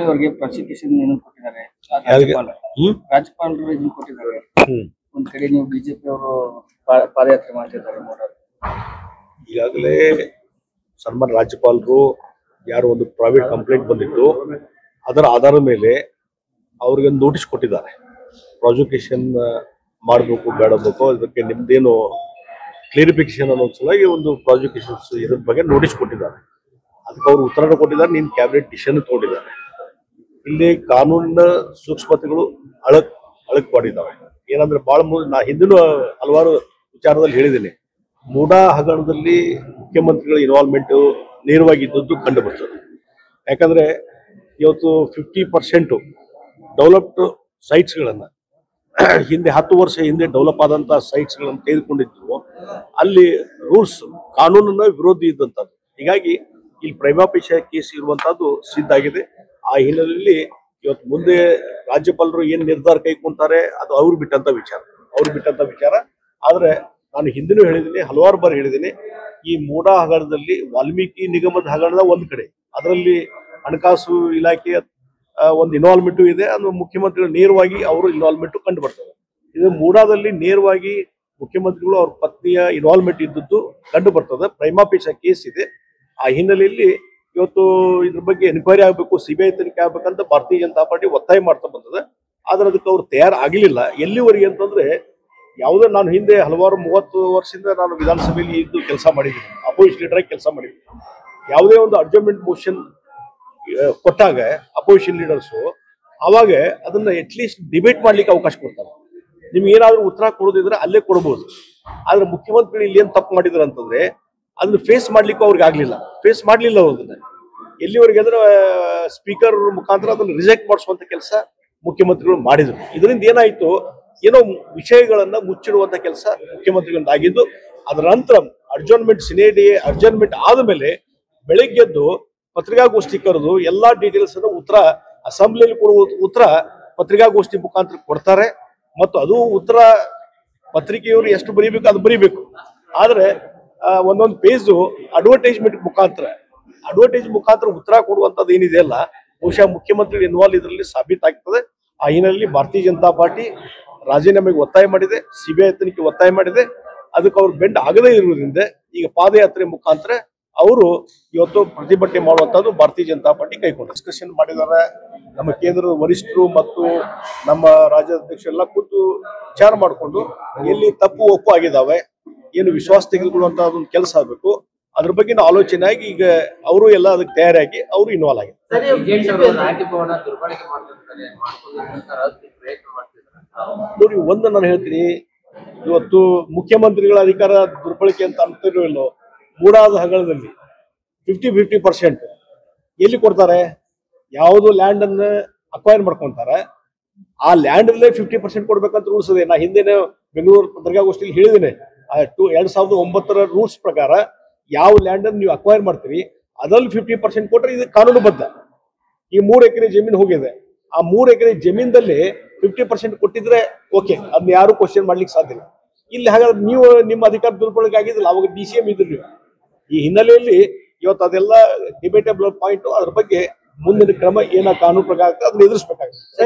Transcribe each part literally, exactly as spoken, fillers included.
ಅವರಿಗೆ ಪ್ರಾಸಿಕ್ಯೂಷನ್ ಏನು ಕೊಟ್ಟಿದ್ದಾರೆ, ರಾಜ್ಯಪಾಲರು ಇದನ್ನು ಕೊಟ್ಟಿದ್ದಾರೆ. ಒಂದ್ ಕಡೆ ನೀವು ಬಿಜೆಪಿ ಅವರು ಪಾದಯಾತ್ರೆ ಮಾಡ್ತಿದ್ದಾರೆ. ಈಗಾಗಲೇ ಸನ್ಮಾನ ರಾಜ್ಯಪಾಲರು ಯಾರು ಒಂದು ಪ್ರೈವೇಟ್ ಕಂಪ್ಲೇಂಟ್ ಬಂದಿತ್ತು, ಅದರ ಆಧಾರದ ಮೇಲೆ ಅವ್ರಿಗೆ ಒಂದು ನೋಟಿಸ್ ಕೊಟ್ಟಿದ್ದಾರೆ. ಪ್ರಾಸಿಕ್ಯೂಷನ್ ಮಾಡಬೇಕು ಬೇಡಬೇಕು ಅದಕ್ಕೆ ನಿಮ್ದೇನು ಕ್ಲಿಯರಿಫಿಕೇಶನ್ ಅನ್ನೋ ಸಲುವಾಗಿ ಒಂದು ಪ್ರಾಸಿಕ್ಯೂಷನ್ಸ್ ಇದ್ರ ಬಗ್ಗೆ ನೋಟಿಸ್ ಕೊಟ್ಟಿದ್ದಾರೆ. ಅದಕ್ಕೆ ಅವರು ಉತ್ತರ ಕೊಟ್ಟಿದ್ದಾರೆ, ನೀನು ಕ್ಯಾಬಿನೆಟ್ ಡಿಸಿಷನ್ ತಗೊಂಡಿದ್ದಾರೆ. ಇಲ್ಲಿ ಕಾನೂನಿನ ಸೂಕ್ಷ್ಮತೆಗಳು ಅಳಕ್ ಅಳಕ್ ಮಾಡಿದ್ದಾವೆ. ಏನಂದ್ರೆ ಬಹಳ ನಾ ಹಿಂದಿನ ಹಲವಾರು ವಿಚಾರದಲ್ಲಿ ಹೇಳಿದ್ದೀನಿ, ಮೂಡಾ ಹಗರಣದಲ್ಲಿ ಮುಖ್ಯಮಂತ್ರಿಗಳ ಇನ್ವಾಲ್ವ್ಮೆಂಟ್ ನೇರವಾಗಿ ಇದ್ದದ್ದು ಕಂಡು ಬರ್ತದೆ. ಯಾಕಂದ್ರೆ ಇವತ್ತು ಫಿಫ್ಟಿ ಪರ್ಸೆಂಟು ಡೆವಲಪ್ಡ್ ಸೈಟ್ಸ್ಗಳನ್ನ ಹಿಂದೆ ಹತ್ತು ವರ್ಷ ಹಿಂದೆ ಡೆವಲಪ್ ಆದಂತ ಸೈಟ್ಸ್ಗಳನ್ನು ತೆಗೆದುಕೊಂಡಿದ್ದು ಅಲ್ಲಿ ರೂಲ್ಸ್ ಕಾನೂನಿನ ವಿರೋಧಿ ಇದ್ದಂಥದ್ದು. ಹೀಗಾಗಿ ಇಲ್ಲಿ ಪ್ರೈಮಾಪೇಶಿ ಕೇಸ್ ಇರುವಂತಹದ್ದು ಸಿದ್ಧ ಆಗಿದೆ. ಆ ಹಿನ್ನೆಲೆಯಲ್ಲಿ ಇವತ್ತು ಮುಂದೆ ರಾಜ್ಯಪಾಲರು ಏನ್ ನಿರ್ಧಾರ ಕೈಗೊಂತಾರೆ ಅದು ಅವ್ರು ಬಿಟ್ಟಂತ ವಿಚಾರ ಅವ್ರು ಬಿಟ್ಟಂತ ವಿಚಾರ ಆದ್ರೆ ನಾನು ಹಿಂದಿನೂ ಹೇಳಿದ್ದೀನಿ, ಹಲವಾರು ಬಾರಿ ಹೇಳಿದ್ದೀನಿ, ಈ ಮೂಡಾ ಹಗರಣದಲ್ಲಿ ವಾಲ್ಮೀಕಿ ನಿಗಮದ ಹಗರಣದ ಒಂದ್ ಕಡೆ ಅದರಲ್ಲಿ ಹಣಕಾಸು ಇಲಾಖೆಯ ಒಂದು ಇನ್ವಾಲ್ವ್ಮೆಂಟು ಇದೆ. ಅದು ಮುಖ್ಯಮಂತ್ರಿಗಳು ನೇರವಾಗಿ ಅವರು ಇನ್ವಾಲ್ವ್ಮೆಂಟ್ ಕಂಡು ಬರ್ತದೆ. ಇದು ಮೂಡಾದಲ್ಲಿ ನೇರವಾಗಿ ಮುಖ್ಯಮಂತ್ರಿಗಳು ಅವ್ರ ಪತ್ನಿಯ ಇನ್ವಾಲ್ವ್ಮೆಂಟ್ ಇದ್ದದ್ದು ಕಂಡು ಬರ್ತದೆ. ಪ್ರೈಮಾಪೇಶಿ ಕೇಸ್ ಇದೆ. ಆ ಹಿನ್ನೆಲೆಯಲ್ಲಿ ಇವತ್ತು ಇದ್ರ ಬಗ್ಗೆ ಎನ್ಕ್ವೈರಿ ಆಗಬೇಕು, ಸಿಬಿಐ ತನಿಖೆ ಆಗ್ಬೇಕಂತ ಭಾರತೀಯ ಜನತಾ ಪಾರ್ಟಿ ಒತ್ತಾಯ ಮಾಡ್ತಾ ಬಂದದೆ. ಆದ್ರೆ ಅದಕ್ಕೆ ಅವ್ರು ತಯಾರಾಗಲಿಲ್ಲ. ಎಲ್ಲಿವರೆಗೆ ಅಂತಂದ್ರೆ ಯಾವುದೇ ನಾನು ಹಿಂದೆ ಹಲವಾರು ಮೂವತ್ತು ವರ್ಷದಿಂದ ನಾನು ವಿಧಾನಸಭೆಯಲ್ಲಿ ಇದ್ದು ಕೆಲಸ ಮಾಡಿದ್ದೀನಿ, ಅಪೋಸಿಷನ್ ಲೀಡರ್ ಆಗಿ ಕೆಲಸ ಮಾಡಿದ್ದೀನಿ. ಯಾವುದೇ ಒಂದು ಅಡ್ಜರ್ಮೆಂಟ್ ಮೋಷನ್ ಕೊಟ್ಟಾಗ ಅಪೋಸಿಷನ್ ಲೀಡರ್ಸು ಅವಾಗ ಅದನ್ನ ಅಟ್ಲೀಸ್ಟ್ ಡಿಬೇಟ್ ಮಾಡ್ಲಿಕ್ಕೆ ಅವಕಾಶ ಕೊಡ್ತಾರೆ. ನಿಮ್ಗೆ ಏನಾದ್ರು ಉತ್ತರ ಕೊಡೋದಿದ್ರೆ ಅಲ್ಲೇ ಕೊಡ್ಬೋದು. ಆದ್ರೆ ಮುಖ್ಯಮಂತ್ರಿ ಇಲ್ಲಿ ಏನ್ ತಪ್ಪು ಮಾಡಿದ್ರು ಅಂತಂದ್ರೆ ಅದನ್ನ ಫೇಸ್ ಮಾಡ್ಲಿಕ್ಕೂ ಅವ್ರಿಗೆ ಆಗ್ಲಿಲ್ಲ, ಫೇಸ್ ಮಾಡ್ಲಿಲ್ಲ ಅವ್ರನ್ನ. ಎಲ್ಲಿವರೆಗೆ ಅಂದ್ರೆ ಸ್ಪೀಕರ್ ಮುಖಾಂತರ ಅದನ್ನ ರಿಜೆಕ್ಟ್ ಮಾಡಿಸುವಂತ ಕೆಲಸ ಮುಖ್ಯಮಂತ್ರಿಗಳು ಮಾಡಿದ್ರು. ಇದರಿಂದ ಏನಾಯ್ತು, ಏನೋ ವಿಷಯಗಳನ್ನ ಮುಚ್ಚಿಡುವಂತ ಕೆಲಸ ಮುಖ್ಯಮಂತ್ರಿಗಳಿಂದ ಆಗಿದ್ದು. ಅದರ ನಂತರ ಅಡ್ಜರ್ನ್ಮೆಂಟ್ ಸಿನೇಡಿ ಅಡ್ಜರ್ನ್ಮೆಂಟ್ ಆದ್ಮೇಲೆ ಬೆಳಿಗ್ಗೆದ್ದು ಪತ್ರಿಕಾಗೋಷ್ಠಿ ಕರೆದು ಎಲ್ಲಾ ಡೀಟೇಲ್ಸ್ ಅನ್ನು ಉತ್ತರ ಅಸೆಂಬ್ಲಿಯಲ್ಲಿ ಕೊಡುವ ಉತ್ತರ ಪತ್ರಿಕಾಗೋಷ್ಠಿ ಮುಖಾಂತರ ಕೊಡ್ತಾರೆ. ಮತ್ತು ಅದು ಉತ್ತರ ಪತ್ರಿಕೆಯವರು ಎಷ್ಟು ಬರೀಬೇಕು ಅದು ಬರೀಬೇಕು. ಆದ್ರೆ ಒಂದೊಂದು ಪೇಜು ಅಡ್ವರ್ಟೈಸ್ಮೆಂಟ್ ಮುಖಾಂತರ ಅಡ್ವರ್ಟೈಸ್ ಮುಖಾಂತರ ಉತ್ತರ ಕೊಡುವಂತದ್ದು ಏನಿದೆ ಅಲ್ಲ, ಬಹುಶಃ ಮುಖ್ಯಮಂತ್ರಿ ಇನ್ವಾಲ್ವ್ ಇದರಲ್ಲಿ ಸಾಬೀತಾಗ್ತದೆ. ಆ ಹಿನ್ನೆಲೆಯಲ್ಲಿ ಭಾರತೀಯ ಜನತಾ ಪಾರ್ಟಿ ರಾಜೀನಾಮೆಗೆ ಒತ್ತಾಯ ಮಾಡಿದೆ, ಸಿಬಿಐ ತನಿಖೆ ಒತ್ತಾಯ ಮಾಡಿದೆ. ಅದಕ್ಕೆ ಅವ್ರು ಬೆಂಡ್ ಆಗದೇ ಇರುವುದರಿಂದ ಈಗ ಪಾದಯಾತ್ರೆ ಮುಖಾಂತರ ಅವರು ಇವತ್ತು ಪ್ರತಿಭಟನೆ ಮಾಡುವಂತದ್ದು ಭಾರತೀಯ ಜನತಾ ಪಾರ್ಟಿ ಕೈಗೊಂಡು ಡಿಸ್ಕಷನ್ ಮಾಡಿದ್ದಾರೆ. ನಮ್ಮ ಕೇಂದ್ರದ ವರಿಷ್ಠರು ಮತ್ತು ನಮ್ಮ ರಾಜ್ಯಾಧ್ಯಕ್ಷರೆಲ್ಲ ಕೂತು ವಿಚಾರ ಮಾಡಿಕೊಂಡು ಎಲ್ಲಿ ತಪ್ಪು ಒಪ್ಪು ಆಗಿದ್ದಾವೆ, ಏನು ವಿಶ್ವಾಸ ತೆಗೆದುಕೊಳ್ಳುವಂತ ಒಂದು ಕೆಲಸ ಆಗಬೇಕು, ಅದ್ರ ಬಗ್ಗೆ ಆಲೋಚನೆ ಆಗಿ ಈಗ ಅವರು ಎಲ್ಲ ಅದಕ್ಕೆ ತಯಾರಾಗಿ ಅವರು ಇನ್ವಾಲ್ವ್ ಆಗಿದ್ದಾರೆ. ನೋಡಿ, ಒಂದು ನಾನು ಹೇಳ್ತೀನಿ, ಇವತ್ತು ಮುಖ್ಯಮಂತ್ರಿಗಳ ಅಧಿಕಾರ ದುರ್ಬಳಕೆ ಅಂತ ಅಂತಿರೋ ಇಲ್ಲೋ, ಮೂಡಾದ ಹಗರಣದಲ್ಲಿ ಫಿಫ್ಟಿ ಫಿಫ್ಟಿ ಪರ್ಸೆಂಟ್ ಎಲ್ಲಿ ಕೊಡ್ತಾರೆ, ಯಾವುದು ಲ್ಯಾಂಡ್ ಅನ್ನ ಅಕ್ವೈರ್ ಮಾಡ್ಕೊಂತಾರೆ ಆ ಲ್ಯಾಂಡ್ ಅಲ್ಲೇ ಫಿಫ್ಟಿ ಪರ್ಸೆಂಟ್ ಕೊಡ್ಬೇಕಂತ ರೂಲ್ಸ್ ಇದೆ. ನಾ ಹಿಂದಿನ ಬೆಂಗಳೂರು ಪತ್ರಿಕಾಗೋಷ್ಠಿಯಲ್ಲಿ ಹೇಳಿದ್ದೇನೆ, ಟು ಎರಡ್ ಸಾವಿರದ ಒಂಬತ್ತರ ರೂಲ್ಸ್ ಪ್ರಕಾರ ಯಾವ ಲ್ಯಾಂಡ್ ಅನ್ನು ನೀವು ಅಕ್ವೈರ್ ಮಾಡ್ತೀರಿ ಅದ್ರಲ್ಲಿ ಫಿಫ್ಟಿ ಪರ್ಸೆಂಟ್ ಕೊಟ್ರೆ ಇದು ಕಾನೂನುಬದ್ಧ. ಈ ಮೂರು ಎಕರೆ ಜಮೀನು ಹೋಗಿದೆ, ಆ ಮೂರು ಎಕರೆ ಜಮೀನಲ್ಲಿ ಫಿಫ್ಟಿ ಪರ್ಸೆಂಟ್ ಕೊಟ್ಟಿದ್ರೆ ಓಕೆ, ಅದನ್ನ ಯಾರು ಕ್ವಶನ್ ಮಾಡ್ಲಿಕ್ಕೆ ಸಾಧ್ಯ ಇಲ್ಲ. ಇಲ್ಲಿ ಹಾಗಾದ್ರೆ ನೀವು ನಿಮ್ಮ ಅಧಿಕಾರ ದುರ್ಬಳಕೆ ಆಗಿದ್ದಿಲ್ಲ, ಅವಾಗ ಡಿ ಸಿ ಎಂ ಇದ್ರಿ ನೀವು. ಈ ಹಿನ್ನೆಲೆಯಲ್ಲಿ ಇವತ್ತು ಅದೆಲ್ಲ ಡಿಬೇಟೇಬಲ್ ಪಾಯಿಂಟ್, ಅದ್ರ ಬಗ್ಗೆ ಮುಂದಿನ ಕ್ರಮ ಏನ ಕಾನೂನು ಪ್ರಕಾರ ಅದನ್ನ ಎದುರಿಸಬೇಕಾಗುತ್ತೆ.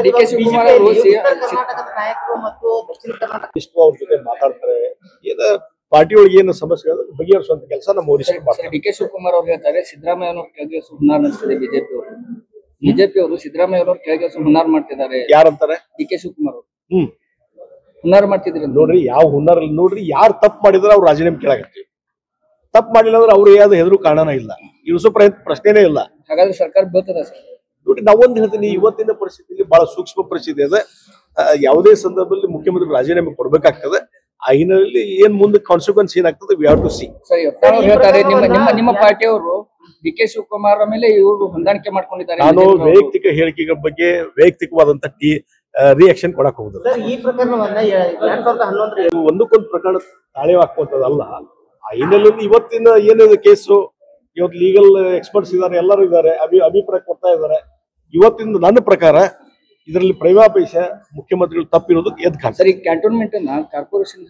ಅವ್ರ ಜೊತೆ ಮಾತಾಡ್ತಾರೆ, ಏನ ಪಾರ್ಟಿ ಒಳಗೆ ಏನು ಸಮಸ್ಯೆ ಬಗೆಹರಿಸುವಂತ ಕೆಲಸ ನಮ್ಮ ವರಿಷ್ಠರು ಮಾಡ್ತಾರೆ. ಡಿ ಕೆ ಶಿವಕುಮಾರ್ ಅವ್ರು ಹೇಳ್ತಾರೆ, ಸಿದ್ದರಾಮಯ್ಯ ಅವರು ಕೆಳಗೆ ಹುನ್ನಾರ ನಡೆಸಿದೆ ಬಿಜೆಪಿ ಅವರು ಬಿಜೆಪಿ ಅವರು ಸಿದ್ದರಾಮಯ್ಯ ಅವರು ಕೆಳಗೆ ಹುನ್ನಾರ ಮಾಡ್ತಿದ್ದಾರೆ. ಯಾರಂತಾರೆ? ಡಿ ಕೆ ಶಿವಕುಮಾರ್ ಅವರು ಹ್ಮ್ ಹುನ್ನಾರ ಮಾಡ್ತಿದ್ರಿ. ನೋಡ್ರಿ, ಯಾವ ಹುನ್ನಾರ ನೋಡ್ರಿ, ಯಾರು ತಪ್ಪು ಮಾಡಿದ್ರೆ ಅವ್ರು ರಾಜೀನಾಮೆ ಕೇಳಾಗತ್ತೀವಿ. ತಪ್ಪು ಮಾಡಿಲ್ಲ ಅಂದ್ರೆ ಅವ್ರು ಯಾವ್ದು ಹೆದರು ಕಾರಣನೇ ಇಲ್ಲ, ಇಳಿಸೋ ಪ್ರಯತ್ನ ಪ್ರಶ್ನೆನೇ ಇಲ್ಲ. ಹಾಗಾದ್ರೆ ಸರ್ಕಾರ ಬೀಳ್ತದ ಸರ್? ನೋಡಿ, ನಾವೊಂದು ಹೇಳ್ತೀನಿ, ಇವತ್ತಿನ ಪರಿಸ್ಥಿತಿಯಲ್ಲಿ ಬಹಳ ಸೂಕ್ಷ್ಮ ಪರಿಸ್ಥಿತಿ ಇದೆ. ಯಾವುದೇ ಸಂದರ್ಭದಲ್ಲಿ ಮುಖ್ಯಮಂತ್ರಿ ರಾಜೀನಾಮೆ ಕೊಡ್ಬೇಕಾಗ್ತದೆ. ಆ ಹಿನ್ನೆಲೆಯಲ್ಲಿ ಏನ್ ಮುಂದೆ ಕಾನ್ಸಿಕ್ವೆನ್ಸ್ ಏನಾಗ್ತದೆ ವಿ ಹ್ಯಾವ್ ಟು ಸಿ. ಸರಿ, ಹೇಳ್ತಾರೆ ನಿಮ್ಮ ನಿಮ್ಮ ನಿಮ್ಮ ಪಾರ್ಟಿಯವರು ಡಿ ಕೆ ಶಿವಕುಮಾರ್ ಮೇಲೆ ಇವರು ಹೊಂದಾಣಿಕೆ ಮಾಡ್ಕೊಂಡಿದ್ದಾರೆ. ನಾನು ವೈಯಕ್ತಿಕ ಹೇಳಿಕೆಗಳ ಬಗ್ಗೆ ವೈಯಕ್ತಿಕವಾದಂತ ಟಿ ರಿಯಾಕ್ಷನ್ ಕೊಡಕ್ ಹೋಗುದಿಲ್ಲ. ಈ ಪ್ರಕರಣವನ್ನ ಎರಡ್ ಸಾವಿರದ ಹನ್ನೊಂದರ ಒಂದಕ್ಕೊಂದು ಪ್ರಕರಣ ತಾಳೆ ಹಾಕುವಂತದಲ್ಲ. ಆ ಹಿನ್ನೆಲೆಯಲ್ಲಿ ಇವತ್ತಿನ ಏನಿದೆ ಕೇಸು, ಇವತ್ತು ಲೀಗಲ್ ಎಕ್ಸ್ಪರ್ಟ್ಸ್ ಇದ್ದಾರೆ, ಎಲ್ಲರೂ ಇದ್ದಾರೆ, ಅಭಿ ಅಭಿಪ್ರಾಯ ಕೊಡ್ತಾ ಇದ್ದಾರೆ. ಇವತ್ತಿನ ನನ್ನ ಪ್ರಕಾರ ಇದರಲ್ಲಿ ಪ್ರೈಮಾಪೇಶ ಮುಖ್ಯಮಂತ್ರಿಗಳು ತಪ್ಪಿರೋದು ಎದ್ ಕಾಣ್ತದೆ. ಸರಿ, ಕ್ಯಾಂಟೋನ್ಮೆಂಟ್ ಅನ್ನ ಕಾರ್ಪೊರೇಷನ್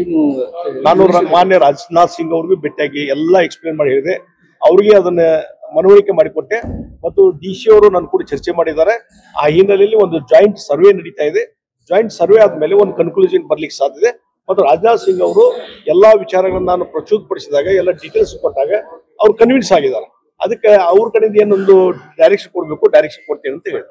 ನಾನು ಮಾನ್ಯ ರಾಜನಾಥ್ ಸಿಂಗ್ ಅವ್ರಿಗೂ ಭೇಟಿಯಾಗಿ ಎಲ್ಲ ಎಕ್ಸ್ಪ್ಲೇನ್ ಮಾಡಿ ಹೇಳಿದೆ. ಅವ್ರಿಗೆ ಅದನ್ನ ಮನವರಿಕೆ ಮಾಡಿಕೊಟ್ಟೆ ಮತ್ತು ಡಿ ಸಿ ಅವರು ನನ್ನ ಕೂಡ ಚರ್ಚೆ ಮಾಡಿದ್ದಾರೆ. ಆ ಹಿನ್ನೆಲೆಯಲ್ಲಿ ಒಂದು ಜಾಯಿಂಟ್ ಸರ್ವೆ ನಡೀತಾ ಇದೆ. ಜಾಯಿಂಟ್ ಸರ್ವೆ ಆದ್ಮೇಲೆ ಒಂದು ಕನ್ಕ್ಲೂಷನ್ ಬರ್ಲಿಕ್ಕೆ ಸಾಧ್ಯತೆ. ಮತ್ತು ರಾಜನಾಥ್ ಸಿಂಗ್ ಅವರು ಎಲ್ಲಾ ವಿಚಾರಗಳನ್ನ ನಾನು ಪ್ರಚುರಪಡಿಸಿದಾಗ ಎಲ್ಲ ಡೀಟೇಲ್ಸ್ ಕೊಟ್ಟಾಗ ಅವ್ರು ಕನ್ವಿನ್ಸ್ ಆಗಿದ್ದಾರೆ. ಅದಕ್ಕೆ ಅವ್ರ ಕಡೆಯಿಂದ ಏನೊಂದು ಡೈರೆಕ್ಷನ್ ಕೊಡ್ಬೇಕು ಡೈರೆಕ್ಷನ್ ಕೊಡ್ತೇನೆ ಅಂತ ಹೇಳಿ.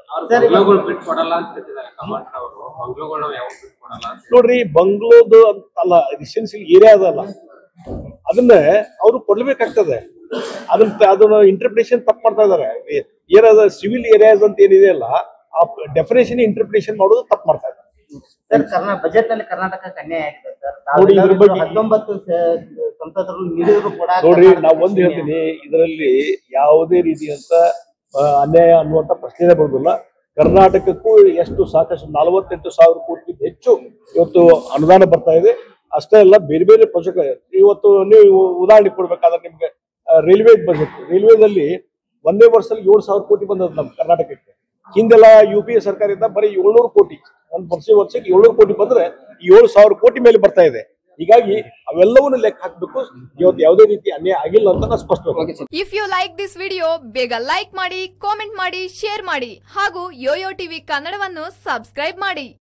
ನೋಡ್ರಿ, ಬಂಗ್ಲೋದು ಅಲ್ಲ, ರೆಸಿಡೆನ್ಸಿಯಲ್ ಏರಿಯಾ ಅದಲ್ಲ, ಅದನ್ನ ಅವರು ಕೊಡ್ಲೇಬೇಕಾಗ್ತದೆ. ಅದನ್ನ ಅದನ್ನ ಇಂಟರ್ಪ್ರಿಟೇಷನ್ ತಪ್ಪು ಮಾಡ್ತಾ ಇದಾರೆ. ಏರಿಯಾದ ಸಿವಿಲ್ ಏರಿಯಾಸ್ ಅಂತ ಏನಿದೆ ಅಲ್ಲ, ಆ ಡೆಫಿನೇಷನ್ ಇಂಟರ್ಪ್ರಿಟೇಷನ್ ಮಾಡೋದು ತಪ್ಪು ಮಾಡ್ತಾ ಇದ್ದಾರೆ. ಸರ್, ಕರ್ನಾ ಬಜೆಟ್ ನಲ್ಲಿ ಕರ್ನಾಟಕಕ್ಕೆ ಅನ್ಯಾಯ ಆಗಿದೆ ಸರ್. ನೋಡಿ, ಇದ್ರ ಬಗ್ಗೆ ಹತ್ತೊಂಬತ್ತು ಸಂಸದರು ನೀಡಿದ್ರು ಕೂಡ ನೋಡ್ರಿ, ನಾವು ಒಂದು ಹೇಳ್ತೀನಿ, ಇದರಲ್ಲಿ ಯಾವುದೇ ರೀತಿಯಂತ ಅನ್ಯಾಯ ಅನ್ನುವಂತ ಪ್ರಶ್ನೆ ಬರುದಿಲ್ಲ. ಕರ್ನಾಟಕಕ್ಕೂ ಎಷ್ಟು ಸಾಕಷ್ಟು ನಲವತ್ತೆಂಟು ಸಾವಿರ ಕೋಟಿ ಹೆಚ್ಚು ಇವತ್ತು ಅನುದಾನ ಬರ್ತಾ ಇದೆ. ಅಷ್ಟೇ ಅಲ್ಲ, ಬೇರೆ ಬೇರೆ ಪ್ರಾಜೆಕ್ಟ್ ಇವತ್ತು ನೀವು ಉದಾಹರಣೆ ಕೊಡ್ಬೇಕಾದ್ರೆ ನಿಮ್ಗೆ ರೈಲ್ವೆ ಬಜೆಟ್, ರೈಲ್ವೆದಲ್ಲಿ ಒಂದೇ ವರ್ಷದಲ್ಲಿ ಏಳು ಸಾವಿರ ಕೋಟಿ ಬಂದದ ನಮ್ಮ ಕರ್ನಾಟಕಕ್ಕೆ. ಹಿಂದೆಲ್ಲ ಯು ಪಿ ಎ ಸರ್ಕಾರದಿಂದ ಬರೀ ಏಳ್ನೂರು ಕೋಟಿ, ಒಂದು ವರ್ಷ ವರ್ಷಕ್ಕೆ ಏಳ್ನೂರು ಕೋಟಿ ಬಂದ್ರೆ ಏಳು ಸಾವಿರ ಕೋಟಿ ಮೇಲೆ ಬರ್ತಾ ಇದೆ. ಹೀಗಾಗಿ ಅವೆಲ್ಲವನ್ನೂ ಲೆಕ್ಕ ಹಾಕ್ಬೇಕು. ಇವತ್ತು ಯಾವುದೇ ರೀತಿ ಅನ್ಯಾಯ ಆಗಿಲ್ಲ ಅಂತ ನಾನು ಸ್ಪಷ್ಟವಾಗಿ. If you like this video, ಬೇಗ ಲೈಕ್ ಮಾಡಿ, ಕಾಮೆಂಟ್ ಮಾಡಿ, ಶೇರ್ ಮಾಡಿ ಹಾಗೂ ಯೋಯೋ ಟಿವಿ ಕನ್ನಡವನ್ನು ಸಬ್ಸ್ಕ್ರೈಬ್ ಮಾಡಿ.